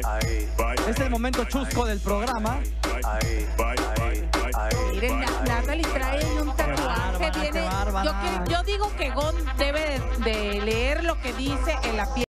Es el momento chusco del programa. Miren, Natalie trae un tatuaje, Qué bárbara. Yo digo que Gon debe de leer lo que dice en la piel.